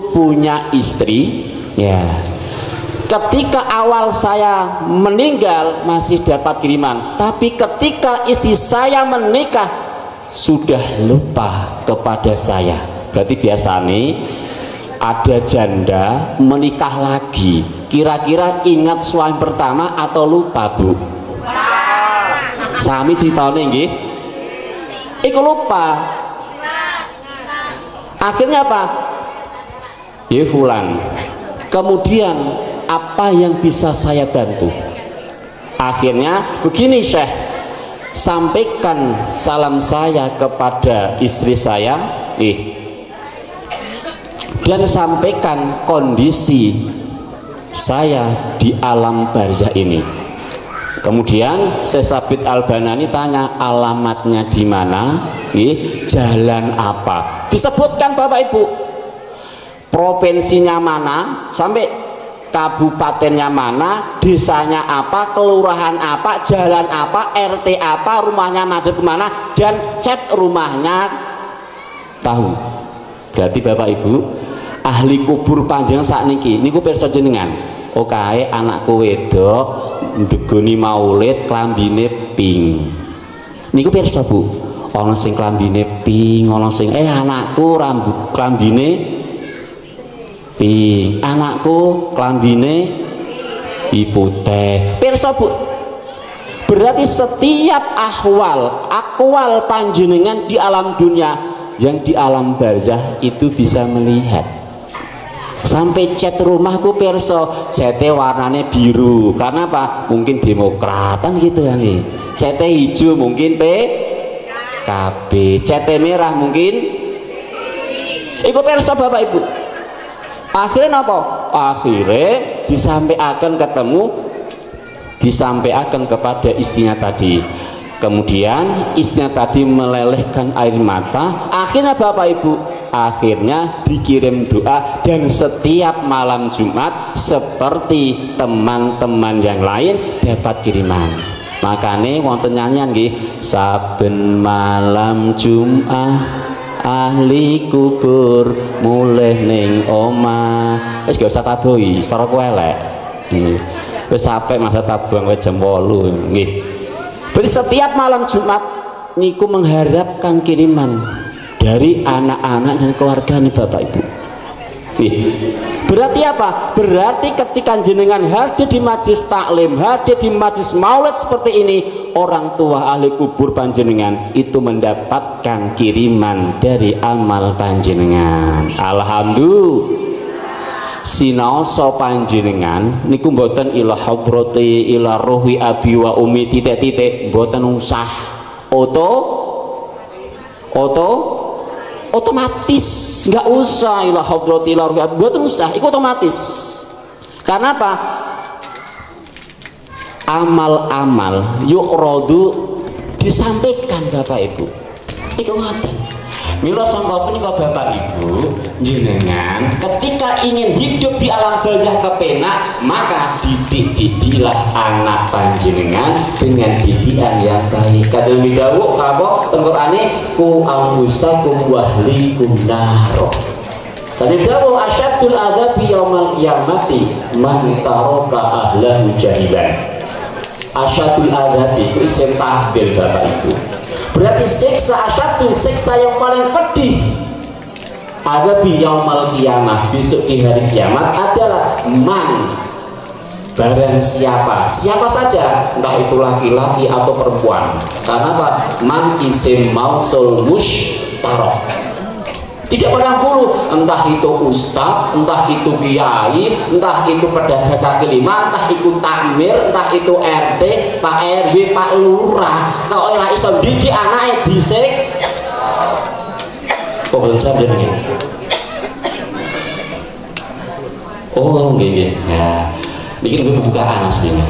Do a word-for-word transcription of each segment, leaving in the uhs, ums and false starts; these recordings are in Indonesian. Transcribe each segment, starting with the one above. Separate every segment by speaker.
Speaker 1: itu punya istri, ya. Ketika awal saya meninggal masih dapat kiriman, tapi ketika istri saya menikah sudah lupa kepada saya. Berarti biasa nih ada janda menikah lagi, kira-kira ingat suami pertama atau lupa, Bu? Sami ceritanya nggih. Iku lupa. Akhirnya apa? Ya fulan. Kemudian apa yang bisa saya bantu? Akhirnya begini, Syekh, sampaikan salam saya kepada istri saya, eh, dan sampaikan kondisi saya di alam barzah ini. Kemudian Syekh Sabit Al-Banani tanya alamatnya di mana, eh, jalan apa? Disebutkan Bapak Ibu, provinsinya mana, sampai kabupatennya mana, desanya apa, kelurahan apa, jalan apa, R T apa, rumahnya madep kemana, dan cat rumahnya tahu. Berarti Bapak Ibu ahli kubur panjang saat niki niku pirsa jenengan. Oke, anakku wedok ndegoni maulid klambine pink. Niku pirsa Bu, ana sing klambine pink, ana sing eh anakku rambut klambine pink, anakku klambine putih. Pirsa Bu, berarti setiap ahwal akwal panjenengan di alam dunia yang di alam barzah itu bisa melihat. Sampai cat rumahku pirsa, cete warnanya biru karena apa? Mungkin Demokrat kan gitu kan nih. Cete hijau mungkin P K B, cete merah mungkin iku pirsa Bapak Ibu. Akhirnya apa? Akhirnya disampaikan ketemu, disampaikan kepada istrinya tadi. Kemudian istrinya tadi melelehkan air mata. Akhirnya Bapak Ibu, akhirnya dikirim doa, dan setiap malam Jumat seperti teman-teman yang lain dapat kiriman. Makanya wonten nyanyian nggih, saben malam Jumat ahli kubur mulih ning omah. Wis gak usah tabuhi, separo kowe elek. Nggih. Wis sampe masa tabung kowe jam wolu nggih. Berarti setiap malam Jumat niku mengharapkan kiriman dari anak-anak dan keluarga nih Bapak Ibu. Nih. Berarti apa? Berarti ketika jenengan hadir di majlis taklim, hadir di majlis maulid seperti ini, orang tua ahli kubur panjenengan itu mendapatkan kiriman dari amal panjenengan. Alhamdulillah. Sinaosa panjenengan niku mboten ila hadrati ila ruhi abi wa umi titik-titik, mboten usah oto oto otomatis, nggak usah ila hadrati ila ruhi abi, mboten usah, itu otomatis. Karena apa? Amal-amal yuk rodu disampaikan Bapak Ibu. Iku ngaten. Mila sangka punika Bapak Ibu jenengan ketika ingin hidup di alam barzah kepenak, maka didik-didiklah anak panjenengan dengan didikan yang baik. Kanjeng Nabi dawuh apa teng Qur'ane, ku anfusakum wa ahlikum naro. Kanjeng dawuh asyaddul adzabi yaumal qiyamati man taraka ahlahu jahilan. Asyaddul adzabi ku isim tahdil Bapak Ibu. Berarti siksa asyadu, siksa yang paling pedih adabi yaumal qiyamah, besok di hari kiamat adalah man, barang siapa, siapa saja, entah itu laki-laki atau perempuan. Karena apa? Man isim mausul mushtarok, tidak pandang bulu, entah itu ustadz, entah itu kiai, entah itu pedagang kaki lima, entah itu takmir, entah itu R T, Pak R W, Pak Lurah. Kalau ora iso didik anake dhisik kok bener jenenge. Oh nggih nggih. Nah, niki niku pembukaan aslinya.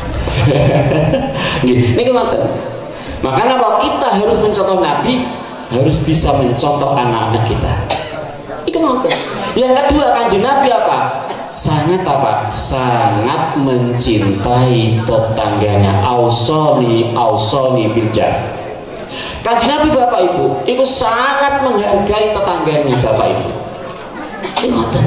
Speaker 1: Nggih, niki ngoten. Makanya kalau kita harus mencontoh Nabi, harus bisa mencontoh anak-anak kita. Itu ngoten. Yang kedua, Kanjeng Nabi apa? Sangat apa? Sangat mencintai tetangganya. Ausoni ausoni biljar. Kanjeng Nabi Bapak Ibu, itu sangat menghargai tetangganya Bapak Ibu. Ngoten.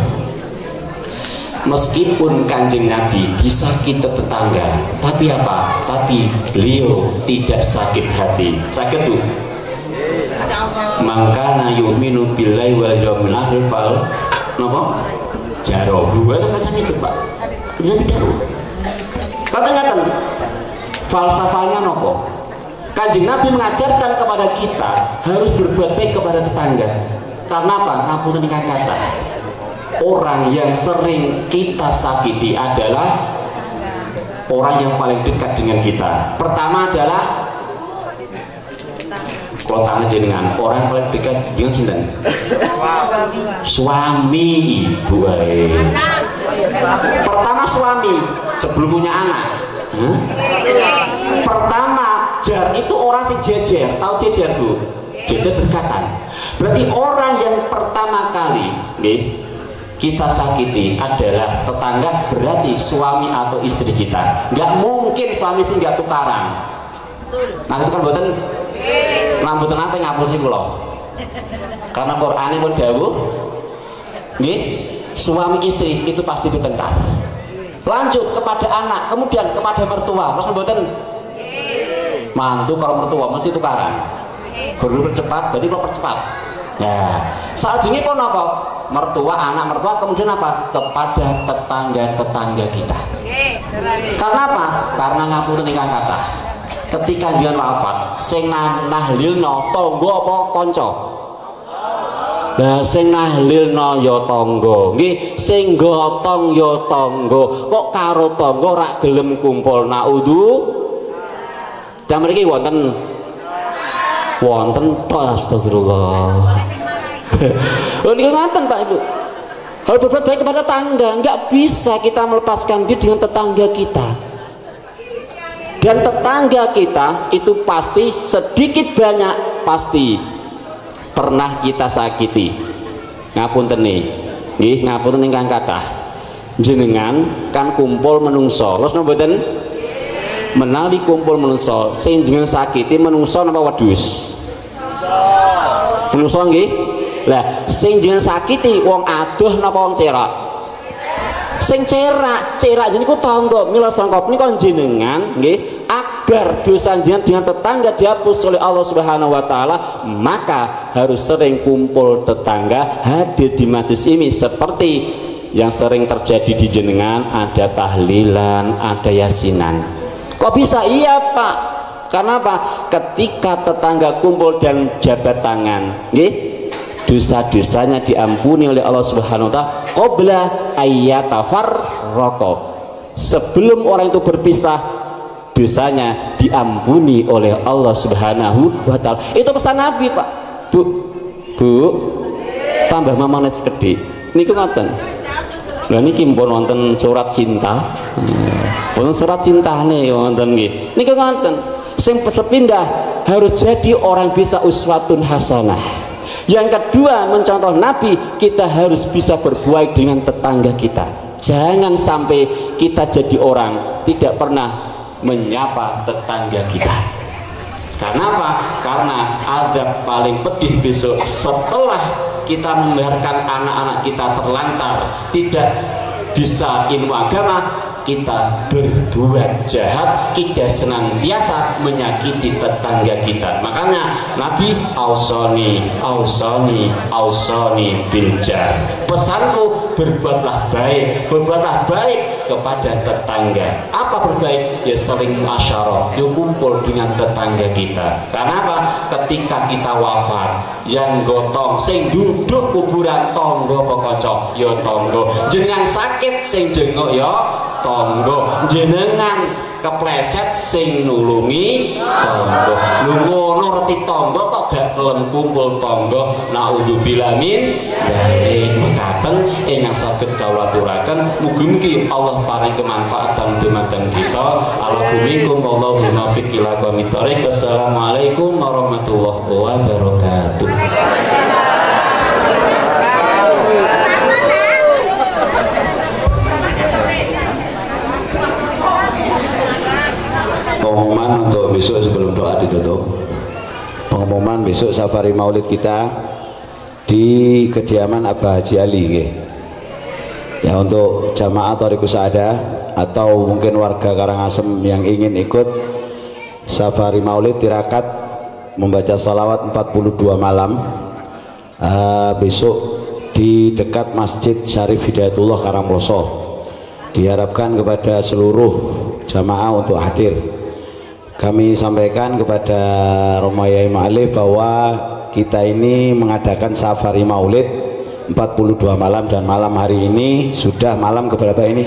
Speaker 1: Meskipun Kanjeng Nabi disakiti tetangga, tapi apa? Tapi beliau tidak sakit hati. Sakit tuh. Mangkana yu'minu billahi wal yawmil akhir fal napa? Jarahu. Itu macam itu, Pak. Jadi daru. Kata-kata falsafahnya nopo? Kanjeng Nabi mengajarkan kepada kita harus berbuat baik kepada tetangga. Karena apa? Ngapunten ingkang kathah. Orang yang sering kita sakiti adalah orang yang paling dekat dengan kita. Pertama adalah kalau tangan jenengan, orang yang paling dekat dengan sinten? Suami ibu. Pertama suami sebelum punya anak. Huh? Pertama jar itu orang sing jejer, tahu jejer Bu? Jejer berdekatan. Berarti orang yang pertama kali, nih, kita sakiti adalah tetangga, berarti suami atau istri kita. Nggak mungkin suami istri nggak tukaran. Nah itu kan buatan lambutan nanti ngapusi kula. Karena Qur'ane pun dawuh, nggih, suami istri itu pasti bertengkar. Lanjut kepada anak, kemudian kepada mertua. Mas mboten? Mantu kalau mertua mesti tukaran. Guru percepat, berarti kalau percepat. Ya, saat ini pun apa? Mertua, anak mertua, kemudian apa? Kepada tetangga-tetangga kita. Karena apa? Karena ngapura ingkang kathah. Ketika jangan wafat, sing nahlilno tangga apa kanca? Lah sing nahlilno ya tangga. Nggih, sing gotong ya tangga. Kok karo tangga ora gelem kumpul naudzu? Dan mriki wonten wonten astagfirullah. Oh ini ngaten Pak Ibu. Harus berbuat baik kepada tetangga. Enggak bisa kita melepaskan diri dengan tetangga kita. Dan tetangga kita itu pasti sedikit banyak pasti pernah kita sakiti. Ngapunten nih, nggih ngapunten ingkang kathah. Jenengan kan kumpul menungso. Terus mboten menawi kumpul menungso sing jenengan sakiti menungso napa wedhus? Menungso nggih. Lah sing jenengan sakiti wong adoh napa wong cerak? Sing cerak, cerak jeniku tangga. Mila sangka menika jenengan nggih agar dosa jenengan dengan tetangga dihapus oleh Allah Subhanahu wa taala, maka harus sering kumpul tetangga, hadir di majelis ini seperti yang sering terjadi di jenengan, ada tahlilan, ada yasinan. Kok bisa? Iya Pak. Karena apa? Ketika tetangga kumpul dan jabat tangan, nggih, dosa-dosanya diampuni oleh Allah Subhanahu wa taala qabla ayyatafarraqa. Sebelum orang itu berpisah, dosanya diampuni oleh Allah Subhanahu wa taala. Itu pesan Nabi, Pak. Bu. Bu. Tambah mamanget gede. Niku ngoten. Lah niki pun wonten surat cinta. Pun surat cintane wonten nggih. Niku ngoten. Sing sepindah harus jadi orang bisa uswatun hasanah. Yang kedua, mencontoh Nabi, kita harus bisa berbuat dengan tetangga kita. Jangan sampai kita jadi orang tidak pernah menyapa tetangga kita. Karena apa? Karena azab paling pedih besok setelah kita membiarkan anak-anak kita terlantar, tidak bisa ilmu agama, kita berbuat jahat, kita senantiasa menyakiti tetangga kita. Makanya Nabi ausoni, ausoni, ausoni biljar. Pesanku, berbuatlah baik, berbuatlah baik kepada tetangga. Apa berbaik? Ya saling muasyarah, ya kumpul dengan tetangga kita. Karena apa? Ketika kita wafat, yang gotong, sing duduk kuburan tonggo pokocok, ya tonggo. Jenengan sakit, sing jenguk ya tonggo. Jenengan kepleset, sing nulungi tonggo. Lu ngono reti tonggo kok gak kelem kumpul tonggo. Naudzubillah min dzalik. Mekaten ingkang saged kawula aturaken, mugi-mugi Allah paring kemanfaatan dumateng kita. Alhamdulillah wallahu muwaffiq ila aqwamit thoriq. Wassalamualaikum warahmatullahi wabarakatuh.
Speaker 2: Pengumuman untuk besok sebelum doa ditutup. Pengumuman besok safari maulid kita di kediaman Abah Haji Ali nggih. Ya, untuk jamaah Thariqus Sa'adah atau mungkin warga Karangasem yang ingin ikut safari maulid tirakat membaca salawat empat puluh dua malam uh, besok di dekat Masjid Syarif Hidayatullah Karangploso. Diharapkan kepada seluruh jamaah untuk hadir. Kami sampaikan kepada Romo Yai Ma'alif bahwa kita ini mengadakan safari maulid empat puluh dua malam, dan malam hari ini sudah malam keberapa ini?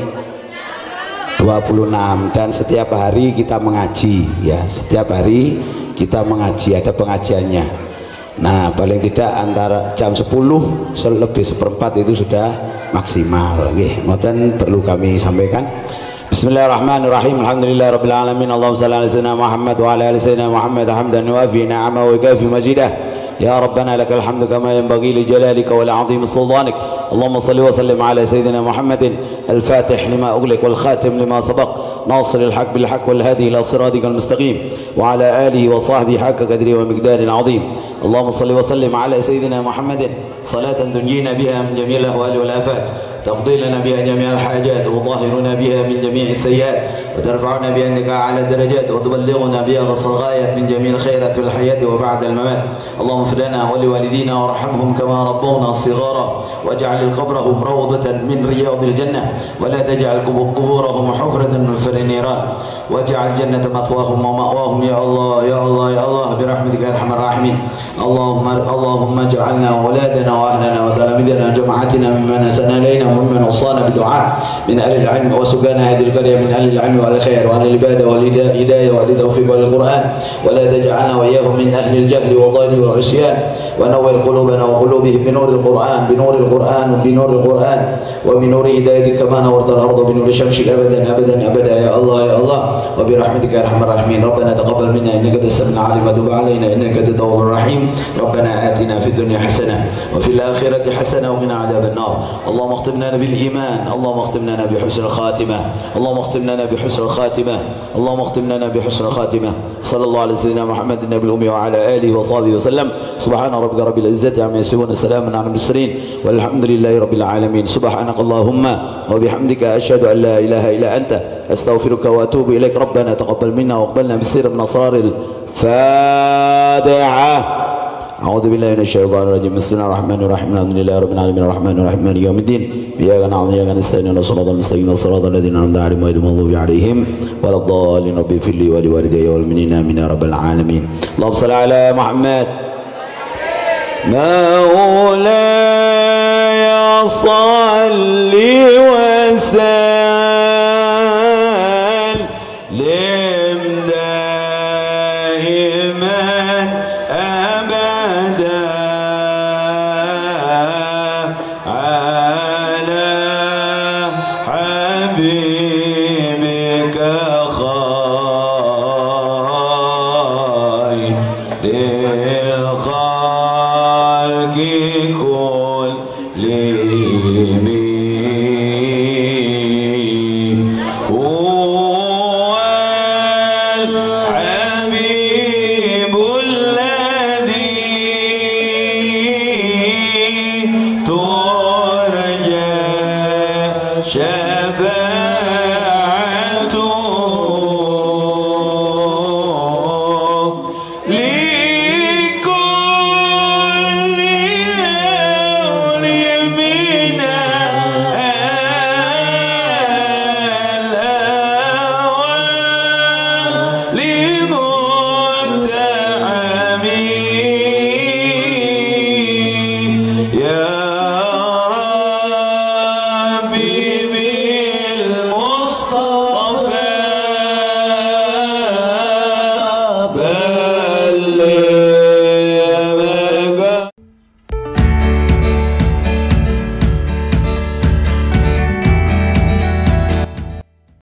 Speaker 2: dua puluh enam, dan setiap hari kita mengaji ya, setiap hari kita mengaji, ada pengajiannya. Nah, paling tidak antara jam sepuluh lebih seperempat itu sudah maksimal nggih. Ngoten perlu kami sampaikan. Bismillahirrahmanirrahim. Alhamdulillahirabbil alamin. Allahumma shalli ala sayyidina Muhammad wa ala ali sayyidina Muhammad hamdan yuwafi ni'amahu wa yukafi majidah. يا ربنا لك الحمد كما ينبغي لجلالك ولعظيم سلطانك. اللهم صل وسلم على سيدنا محمد الفاتح لما أغلق والخاتم لما سبق ناصر الحق بالحق والهادي إلى صراطك المستقيم وعلى آله وصحبه حق قدره ومقدار عظيم. اللهم صل وسلم على سيدنا محمد صلاة تنجينا بها من جميع الأهوال والآفات، تقضي لنا بها جميع الحاجات، وطهرنا بها من جميع السيئات، وترفعنا بأنك أعلى الدرجات، وتبلغنا بها أقصى الغايات من جميع الخيرات في الحياة وبعد الممات. اللهم اغفر لنا ولوالدينا وارحمهم كما ربونا صغارا، واجعل قبرهم روضة من رياض الجنة، ولا تجعل قبورهم حفرة من فر النيران، واجعل الجنة مثواهم ومأواهم يا الله يا الله يا الله برحمتك يا أرحم الراحمين. اللهم اللهم اجعلنا وأولادنا وأهلنا وتلاميذنا وجماعتنا ممن أحسن إلينا وممن وصانا بدعاء من أهل العلم، وسكان هذه القرية من أهل العلم والخير وأهل العبادة والهداية والتوفيق والقرآن، ولا تجعلنا وإياهم من أهل الجهل والضلال والعصيان، ونور قلوبنا وقلوبهم بنور القرآن بنور القرآن بنور القرآن وبنور هدايتك كما نورت الأرض بنور الشمس أبدا أبدا أبدا يا الله يا الله وبرحمتك يا أرحم الراحمين. ربنا تقبل منا إنك أنت السميع العليم وتب علينا إنك أنت التواب الرحيم. ربنا آتنا في الدنيا حسنة وفي الآخرة حسنة وقنا عذاب النار. اللهم اختمنا بالإيمان، اللهم اختمنا بحسن الخاتمة، اللهم اختمنا بحسن الخاتمة، اللهم اختمنا بحسن الخاتمة. صلى الله على سيدنا محمد النبي الأمي وعلى آله وصحبه وسلم. سبحان ربك رب العزة عما يصفون، سلام على المرسلين والحمد لله رب العالمين. سبحانك اللهم وبحمدك أشهد أن لا إله إلا أنت أستغفرك وأتوب إليك. ربنا تقبل منا وقبلنا بسير من أسرار الفاتحة. أعوذ بالله من الشيطان الرجيم. بسم الله الرحمن الرحيم. الحمد لله رب العالمين الرحمن الرحيم مالك يوم الدين. إياك نعبد وإياك نستعين اهدنا الصراط المستقيم صراط الذين أنعمت عليهم غير المغضوب عليهم ولا الضالين. رب اغفر لي ولوالدي والمؤمنين آمين يا رب العالمين. اللهم صل على محمد. مولاي صل وسلم دائما أبدا على حبيبك خير الخلق كلهم. هو الحبيب الذي ترجى شفاعته